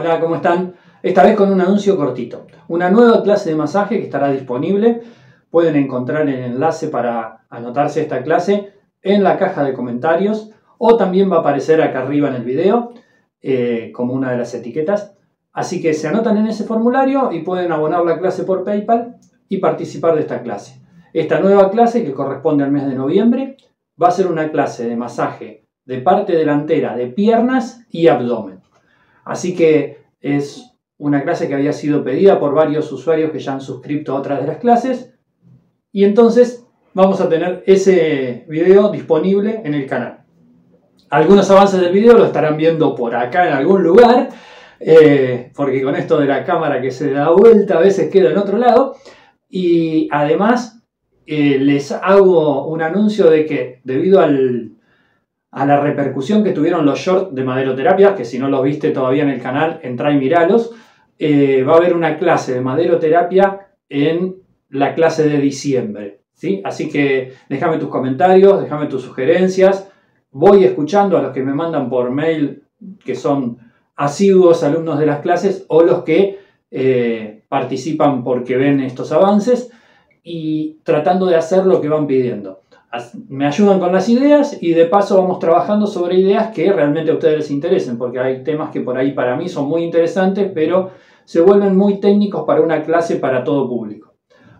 Hola, ¿cómo están? Esta vez con un anuncio cortito. Una nueva clase de masaje que estará disponible. Pueden encontrar el enlace para anotarse a esta clase en la caja de comentarios o también va a aparecer acá arriba en el video como una de las etiquetas. Así que se anotan en ese formulario y pueden abonar la clase por PayPal y participar de esta clase. Esta nueva clase, que corresponde al mes de noviembre, va a ser una clase de masaje de parte delantera de piernas y abdomen. Así que es una clase que había sido pedida por varios usuarios que ya han suscrito a otras de las clases. Y entonces vamos a tener ese video disponible en el canal. Algunos avances del video lo estarán viendo por acá en algún lugar, porque con esto de la cámara que se da vuelta a veces queda en otro lado. Y además les hago un anuncio de que debido a la repercusión que tuvieron los shorts de maderoterapia, que si no los viste todavía en el canal, entra y miralos, va a haber una clase de maderoterapia en la clase de diciembre, ¿sí? Así que déjame tus comentarios, déjame tus sugerencias. Voy escuchando a los que me mandan por mail, que son asiduos alumnos de las clases, o los que participan porque ven estos avances, y tratando de hacer lo que van pidiendo. Me ayudan con las ideas y de paso vamos trabajando sobre ideas que realmente a ustedes les interesen, porque hay temas que por ahí para mí son muy interesantes, pero se vuelven muy técnicos para una clase para todo público.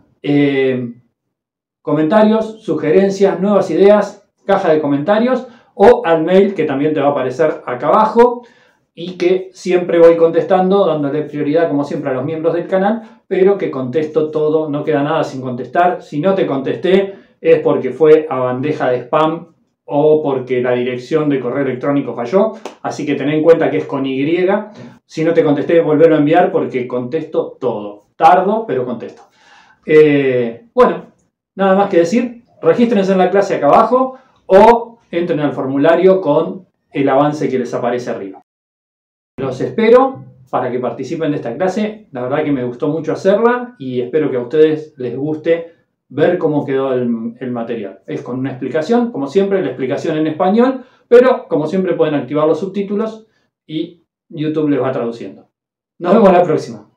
Comentarios, sugerencias, nuevas ideas, caja de comentarios o al mail que también te va a aparecer acá abajo y que siempre voy contestando, dándole prioridad como siempre a los miembros del canal, pero que contesto todo, no queda nada sin contestar. Si no te contesté es porque fue a bandeja de spam o porque la dirección de correo electrónico falló, así que ten en cuenta que es con Y. Si no te contesté, volverlo a enviar porque contesto todo. Tardo, pero contesto. Bueno, nada más que decir. Regístrense en la clase acá abajo o entren al formulario con el avance que les aparece arriba. Los espero para que participen de esta clase. La verdad que me gustó mucho hacerla y espero que a ustedes les guste ver cómo quedó el material. Es con una explicación, como siempre, la explicación en español, pero como siempre pueden activar los subtítulos y YouTube les va traduciendo. Nos vemos la próxima.